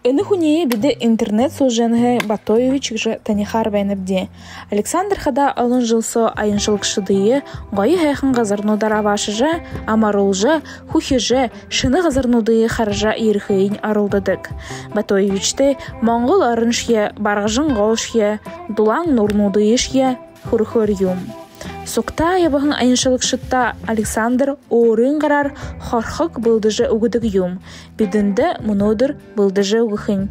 Ины хунее биде интернет суженге Батоевич же танихар бәйнебде. Александр хада алын жылсо айыншылық шыдые, ғайы хайхын ғазырну даравашыжа, амарулжа, хухижа, шыны ғазырнудые харжа ерхейін арылдадык. Батоевичте Моңғол арыншье, барғжын ғолшье, дулаң нурнудыешье, хурхыр юм. Сокта ябығын айыншылық шытта Александр орын қарар хорхық бұлдыжы үгідік юм. Бидінді мұнодыр бұлдыжы үгіхін.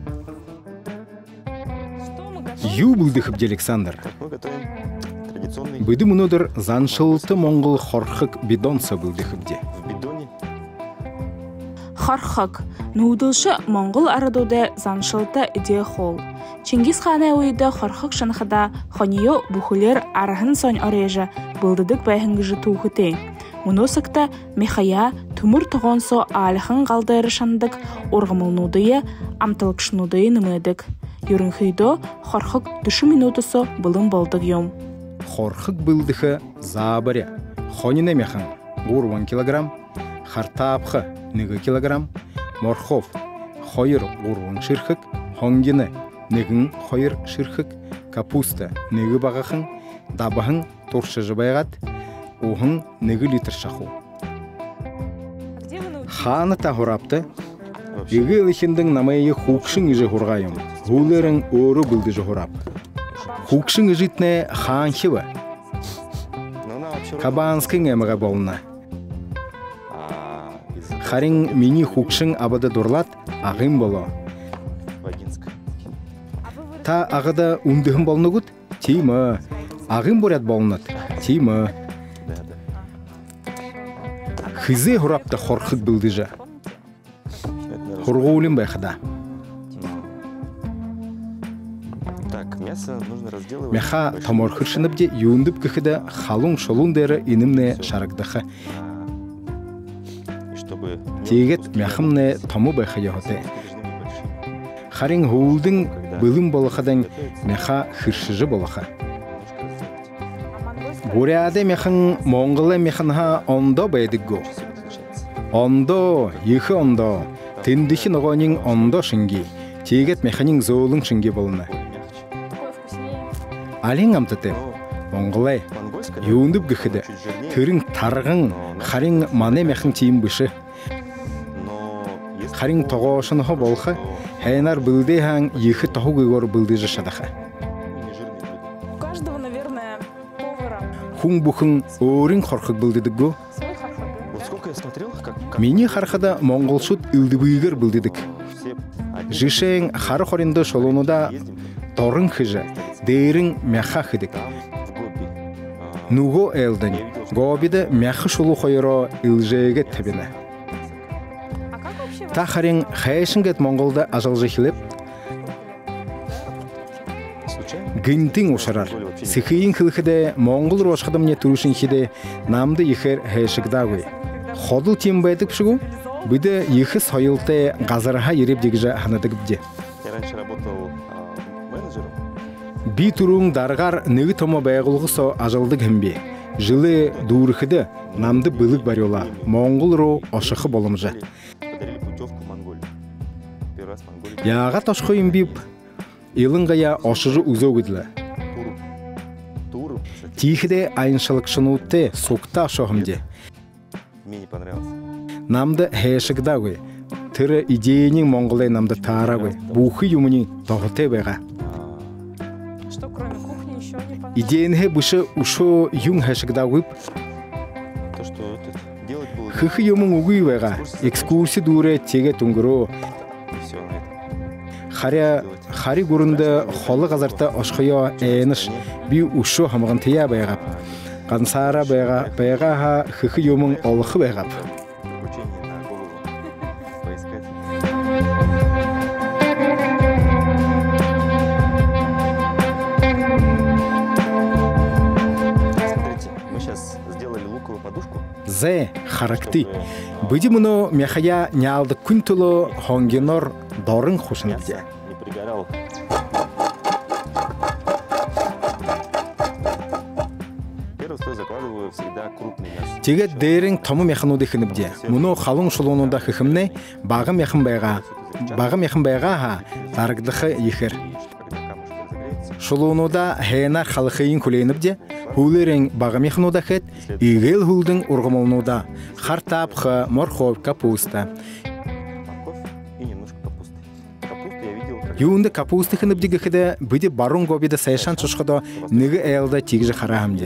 Ю бұлдықып Александр. Биді мұнодыр заншылты Моңғол хорхық бидонса бұлдықып де. Хорхық. Нудылшы Моңғол арыдуды заншылты иде хол. Чингис хана ойды хорхық шынықыда хонио бұхылер арахын сон орежа бұлдыдық бәйхінгіжі туғыты. Мұносықта мехая түмір тұғонсо алықын қалдайры шандық орғымылнудыйы, амтылықшынудыйы нымыдық. Юрынхыйдо хорхық түші минутысо бұлын болдық ем. Хорхық бұлдықы забаря. Хоніне механ 10 килограмм, хартапқы 2 килограмм, морхов хойыр 10 шырхық, хонгені негін хойыр шырхық, капуста негі бағақын, дабахын торшы жыбайғат, оғын негі литр шақу. Ханы тағырапты, егі үлікендің намайы хуқшың үжі ғырғайым, ғулерің өрі бүлді жығырап. Хуқшың үжітіне хан хева, кабанскың әміға болына. Харин мини хуқшың абады дурлат, ағым болу. Та ағыда үндігім болны күт, теймі. Ағым борят болынат, теймі. Хызе ғырапты хорқық білді жа. Құрғы өлім байқыда. Меха таморқыршынып де юындып күхіде халун-шолун дәрі инімне шарықдықы. Тегет мехімне таму байқы яғыды. Харин хулдың бұлым болықыдан меха хыршыжы болықы. Буряды мехін Моңғылы мехінға ондо бәйдік го. Ондо, ехі ондо, тіндіхін оғанын ондо шынги, тегет мехінің зоолың шынги болыны. Алин амтыты, Моңғылай, юындып күхіді, түрін тарғын, харин мане мехін тейін бұшы. Харин тоғошынығы болқы, Хайнар бұлды хаң ехі тоғы ғор бұлды жашадақы. Хун бұхын орын қорқық бұлдыдық ғо. Мені қарқада Моңғолшуд үлдібүйгір бұлдыдық. Жишен қары қорынды шолуынуда торын қыжа, дейрін мяқа қыдық. Нуғо әлдің, ғобиді мяқы шолу қойыро үлжеге табіні. Та харин хайшынгет Моңғолда ажалжы хилеп, гынтың ошарар. Сықиын қылықыда Моңғол рошқыдымне тұрушын хиде намды ехер хайшыгдағой. Ходыл тем бәйтік пшығу, бүді ехі сойылты ғазарға ереп дегіжі ханадығыпде. Би тұрың дарғар нүгі тома бәйғылғы со ажалдық хімбе. Жылы дұрықыды намды бұлық барыла, Моңғол ро ошықы болымжы. Яға ташқойын біп, еліңғая ошыры ұзау өділі. Тихіде айыншылық шынуытты соқта шоғымде. Намды хэшігда ғой, түрі идейінің Моңғылай намды тара ғой, бұқы юмының тоғыты байға. Идейінгі бұшы ұшы юм хэшігда ғып, хықы юмың ұғы байға, экскурси дұры теге түңгірі. Хари гурунда холы газарта ошхойо эныш би ушу хамган тия байгап. Гансара байга хыхы юмун олхы байгап. Зе характи. Биди муну мехая нялды күнтулу хонгенор дорын хушынды. Тегет дейрин тому механуды хыныбде. Муну халун шулунуда хыхымне багы механ байга бағым яқын байға ха, тарғдықы ехір. Шолуынуда хейнар халықайын күлейініп де, хулерен бағым яқынуда хет, игел хулдың ұрғымылынуда, хартапқы, морхов, капуста. Юунды капусты хынып дегіхіде, бүді барун гобиді сайшан чушқыда негі әйілді тегіжі қарағымде.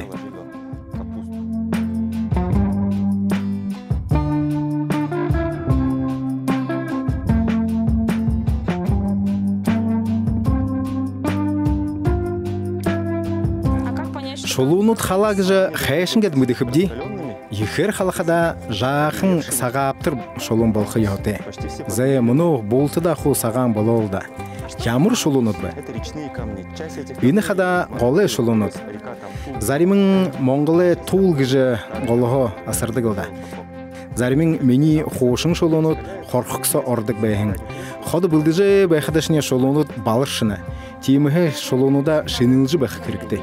Шолуынут халагыжы хайшынгет мүдіхібді, ехер халықада жақын сағаптыр шолуын болқы еуді. Зәй мұны болты да ху саған болы олды. Ямыр шолуынут бі. Үйні қада қолы шолуынут. Заримын моңғылы тұл гіжі қолығы асырды қылды. Заримын мені қошың шолуынут қорқықса ордық бәйін. Ходы бұлдыжы бәйқадашыне шолуынут балыршыны. Тиемігі шолуынуда шынылжы бәйқы керікті.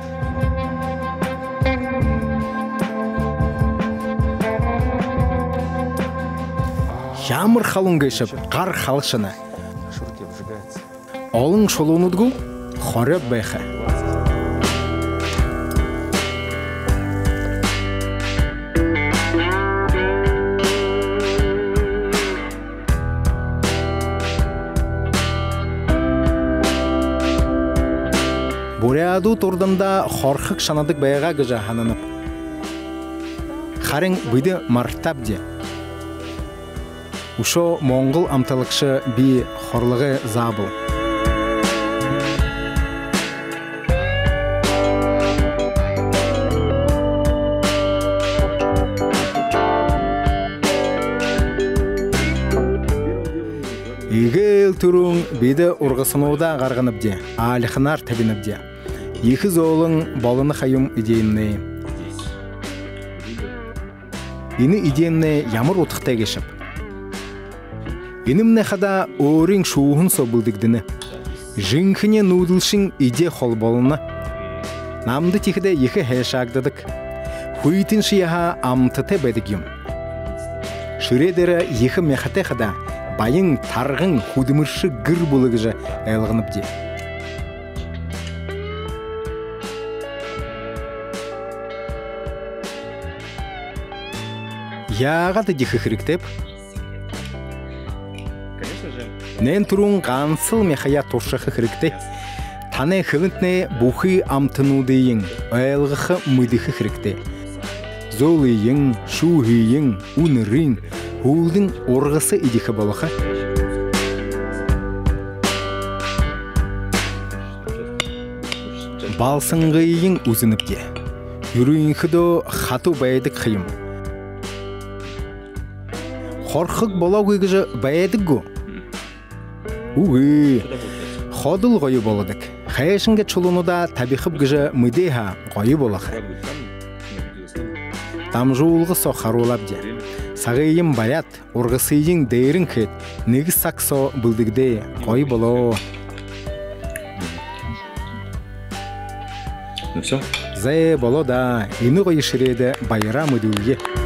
Ямыр халың көшіп, қар халшыны. Олың шолуынудгу хореп бәйхі. Буряду турдында хорқық шанадық бәйға гыжа хананып. Харың бүді мартап де. Ушо моңғыл амталықшы би хорлығы забыл. Игел түрің беді ұрғысынуда ғарғынып де, алықынар табинып де. Екі зоолың балыны қайым идейінне. Ині идейінне ямыр отықтай кешіп. Инімне қада орың шуғын собылдығдыны. Жыңхыне нудылшың иде қол болыны. Намды текіде екі хәшагдыдық. Хуйтын шияға амтыты бәдігім. Шыредері екі мехате қада байың тарғың худымыршы гір болығыжы әлғынып де. Яғады дегі хіріктеп. Нен тұрың ғансыл мехая тұршақы хірікті. Таны хілінтіне бұхи амтынудейін, әлғықы мүдіхі хірікті. Золыйын, шуғыйын, үнірін, хулдың орғысы идіхі болықы. Балсыңғыйын үзініп де. Юрүйін қыды қату бәйдік қиым. Қорқық бола көйгіжі бәйдік ғо. Уғый, ходыл ғойы болыдық. Қайшынға чулынуда табиқып гіжі мүдейха ғойы болақы. Тамжуылғы соқарулап де. Сағайым баят, ұрғысыйын дейрін кет, негіз сақсо бұлдығде ғойы болу. Зәй болу да, ені ғойы шыреді байыра мүдуге.